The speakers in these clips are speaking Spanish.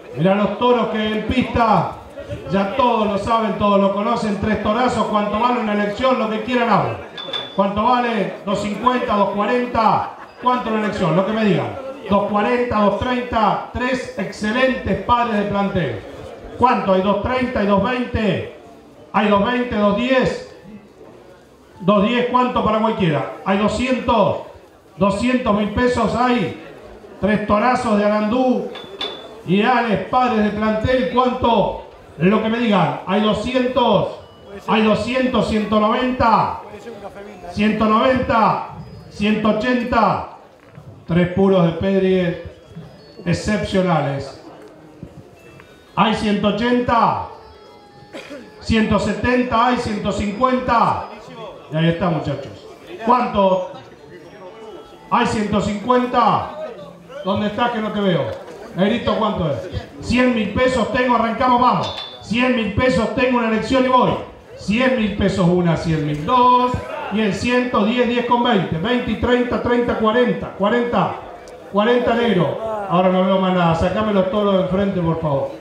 Mirá los toros que en pista, ya todos lo saben, todos lo conocen. 3 torazos, cuánto vale una elección, lo que quieran hablar. ¿Cuánto vale? 250, 240, ¿cuánto la elección? Lo que me digan. 240, 230, 3 excelentes padres de plantel. ¿Cuánto? Hay 230, hay 220, hay 220, 210. 210, ¿cuánto para cualquiera? Hay 200.000 pesos hay. 3 torazos de Arandú y Alex, padres de plantel, ¿cuánto? Lo que me digan. Hay 200, hay 200, 190, 190, 180. 3 puros de Pedri excepcionales. Hay 180, 170, hay 150. Y ahí está, muchachos. ¿Cuánto? Hay 150. ¿Dónde estás que no te veo? Negrito, ¿cuánto es? 100.000 pesos tengo, arrancamos, vamos. 100.000 pesos tengo una elección y voy. 100.000 pesos una, 100.000 dos. Y el 110, 10 con 20. 20 y 30, 30, 40. 40, 40 negro. Ahora no veo más nada. Sacame los toros de enfrente, por favor.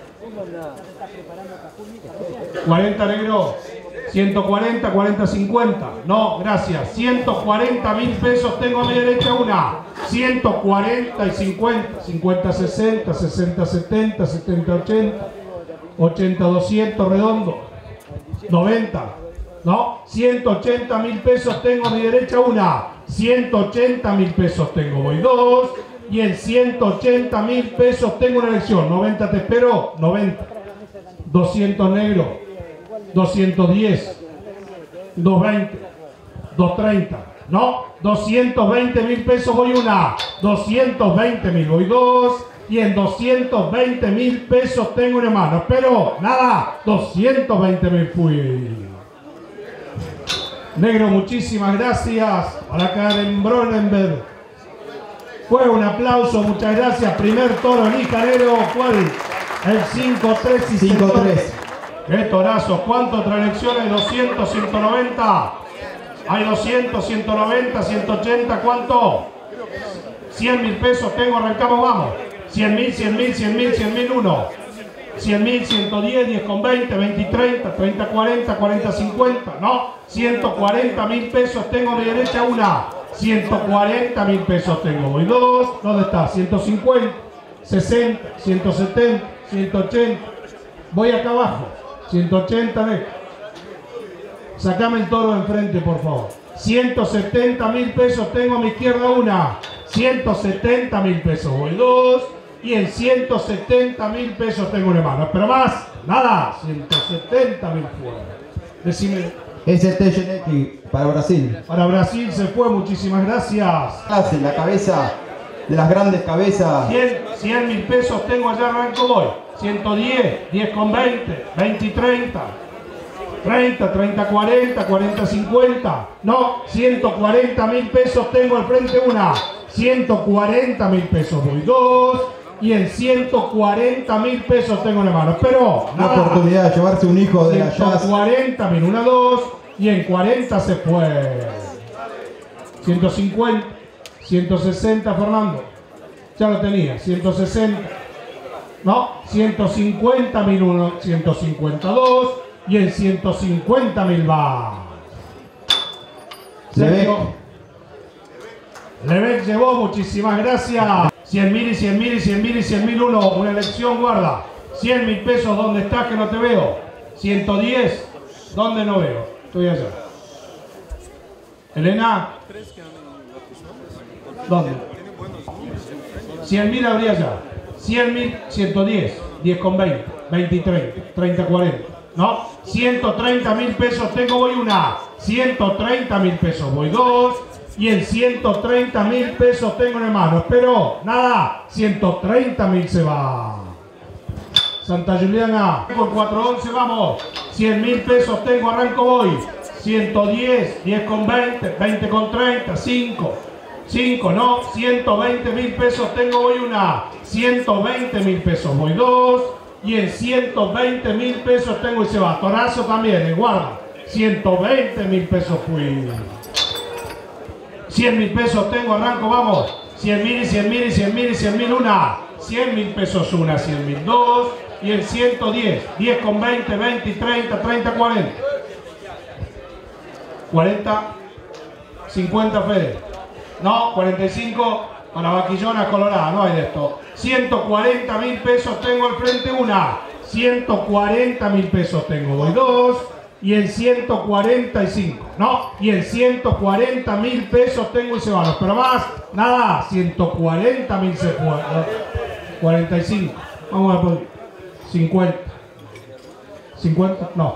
40 negro. 140, 40, 50. No, gracias. 140.000 pesos tengo a mi derecha una. 140 y 50. 50, 60, 60, 70, 70, 80. 80, 200, redondo. 90. No, 180.000 pesos tengo a mi derecha una. 180.000 pesos tengo, voy 2. Y en 180.000 pesos tengo una elección. 90 te espero, 90. 200 negro. 210, 220, 230, no, 220.000 pesos voy una, 220.000 voy 2, y en 220.000 pesos tengo una mano, pero nada, 220.000 fui. Negro, muchísimas gracias para Karen Bronenberg. Fue un aplauso, muchas gracias. Primer toro en Icanero, ¿cuál? El 5-3 y 5-3. ¡Qué torazos! ¿Cuánto otra elección? Hay 200, 190. Hay 200, 190, 180. ¿Cuánto? 100.000 pesos tengo, arrancamos, vamos. 100.000, 100.000, 100.000, 100.000, 1. 100.000, 110, 10 con 20, 20 y 30, 30, 40, 40, 50. No, 140.000 pesos tengo a mi derecha una. 140.000 pesos tengo, voy 2. ¿Dónde está? 150, 60, 170, 180. Voy acá abajo. 180 de. Sacame el toro de enfrente, por favor. 170.000 pesos tengo a mi izquierda una. 170.000 pesos voy 2. Y en 170.000 pesos tengo una mano. Pero más, nada. 170.000 fuera. Decime. Es el TGNX para Brasil. Para Brasil se fue, muchísimas gracias. En la cabeza de las grandes cabezas. 100.000 pesos tengo allá, arranco voy. 110, 10 con 20, 20 y 30, 30, 30, 40, 40, 50, no, 140.000 pesos tengo al frente una, 140.000 pesos voy 2, y en 140.000 pesos tengo una mano, pero la oportunidad de llevarse un hijo de la Jazz. 140.000, una 2, y en 40 se fue. 150, 160 Fernando, ya lo tenía, 160. No, 150.000 uno, 152 y en 150.000 va. Lebec llevó, muchísimas gracias. 100.000 y 100.000 y 100.000 y 100.000 uno, una elección, guarda. 100.000 pesos, ¿dónde estás que no te veo? 110, ¿dónde no veo? Estoy allá. Elena, ¿dónde? 100.000 habría ya. 100.000, 110, 10 con 20, 20 y 30, 30, 40, ¿no? 130.000 pesos tengo, voy una. 130.000 pesos voy 2. Y en 130.000 pesos tengo en mano. Pero nada, 130.000 se va. Santa Juliana, por 411 vamos. 100.000 pesos tengo, arranco voy. 110, 10 con 20, 20 con 30, 5. 5, no, 120.000 pesos tengo, voy una. 120.000 pesos voy 2. Y en 120.000 pesos tengo y se va. Torazo también, guarda. 120.000 pesos fui. 100.000 pesos tengo, arranco, vamos. 100.000 y 100.000 y 100.000 y 100.000 una. 100.000 pesos una, 100.000 dos. Y en 110, 10 con 20, 20 y 30, 30, 40. 40, 50 Fede. No, 45 para Vaquillona Colorada, no hay de esto. 140.000 pesos tengo al frente una. 140.000 pesos tengo, voy dos. Y en 145, no, y en 140.000 pesos tengo y se van. Pero más, nada, 140.000 se fue. 45, vamos a poner 50. 50, no,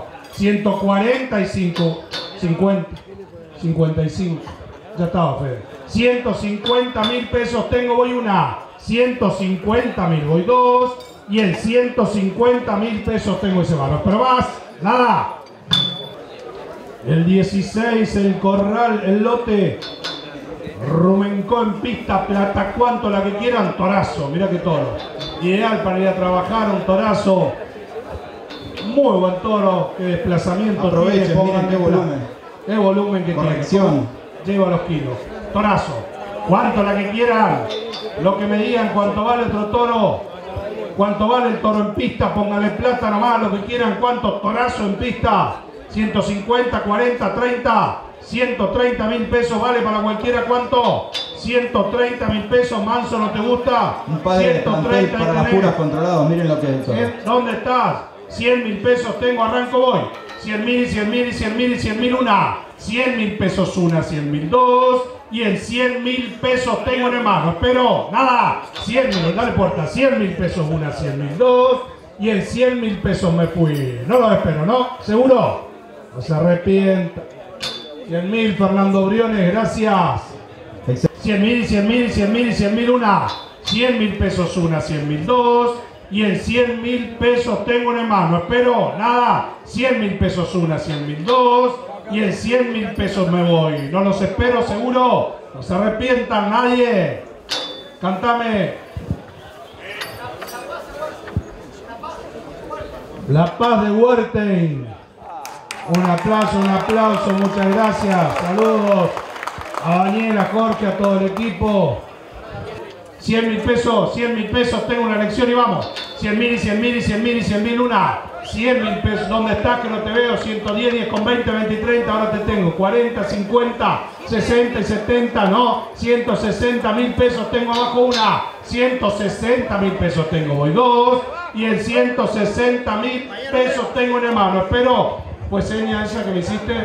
145, 50, 55. Ya estaba, Fede. 150.000 pesos tengo, voy una. 150.000, voy dos. Y en 150.000 pesos tengo ese valor. Pero más, nada. El 16, el corral, el lote. Rumencó en pista, plata, cuánto la que quieran, torazo. Mira que toro. Ideal para ir a trabajar, un torazo. Muy buen toro, qué desplazamiento. Aprovechen, miren qué volumen. Qué volumen que corrección. Tiene. Lleva los kilos. Torazo. Cuánto la que quieran. Lo que me digan cuánto vale otro toro. Cuánto vale el toro en pista. Póngale plata nomás, lo que quieran. Cuánto torazo en pista. 150, 40, 30. 130.000 pesos vale para cualquiera. ¿Cuánto? 130.000 pesos. Manso, ¿no te gusta? Un padre de plantel para las puras controlados. Miren lo que es eso. ¿Dónde estás? 100.000 pesos tengo, arranco, voy. 100.000 y 100.000 y 100.000 y 100.000 una. 100.000 pesos una, 100.000 dos. Y en 100.000 pesos tengo en mano. Espero, nada. 100.000, dale puerta. 100.000 pesos una, 100.000 dos. Y en 100.000 pesos me fui. No lo espero, ¿no? ¿Seguro? No se arrepienta. 100.000, Fernando Briones, gracias. 100.000 y 100.000 y 100.000 y 100.000 una. 100.000 pesos una, 100.000 dos. Y en 100.000 pesos tengo en mano. Espero, nada. 100.000 pesos una, 100.000 dos. Y en 100.000 pesos me voy. No los espero, seguro. No se arrepientan nadie. Cántame. La Paz de Huerten. Un aplauso, muchas gracias. Saludos a Daniel, a Jorge, a todo el equipo. 100.000 pesos, tengo una lección y vamos. 100.000 y 100.000 y 100.000 y 100.000 una. 100.000 pesos, ¿dónde estás que no te veo? 110, 10 con 20, 20 y 30, ahora te tengo. 40, 50, 60 y 70, no. 160.000 pesos tengo abajo una. 160.000 pesos tengo, voy dos. Y en 160.000 pesos tengo en mano. Espero, pues seña esa que me hiciste.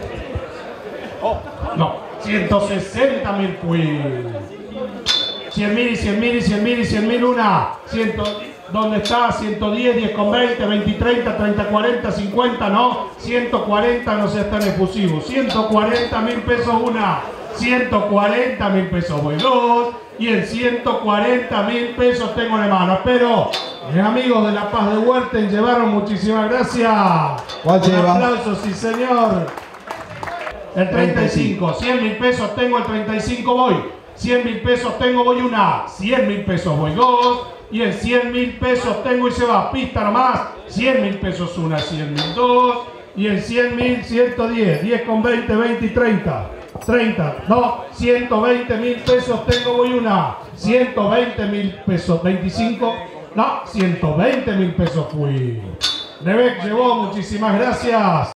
No, 160.000 fui. 100.000 y 100.000 y 100.000 y 100.000 una. 100, ¿dónde está? 110, 10 con 20, 20 y 30, 30, 40, 50, no. 140 no seas tan efusivo. 140.000 pesos una. 140.000 pesos voy dos. Y en 140.000 pesos tengo en mano. Espero, mis amigos de La Paz de Huerten llevaron, muchísimas gracias. ¿Cuál lleva? Un aplauso, sí señor. El 35, 100.000 pesos tengo, el 35 voy. 100.000 pesos tengo, voy una. 100.000 pesos voy dos. Y en 100.000 pesos tengo y se va. Pista nomás. 100.000 pesos una, 100.000 dos. Y en 100.000, 110. 10 con 20, 20 y 30. 30, no. 120.000 pesos tengo, voy una. 120.000 pesos. 25, no. 120.000 pesos fui. Rebec llevó, muchísimas gracias.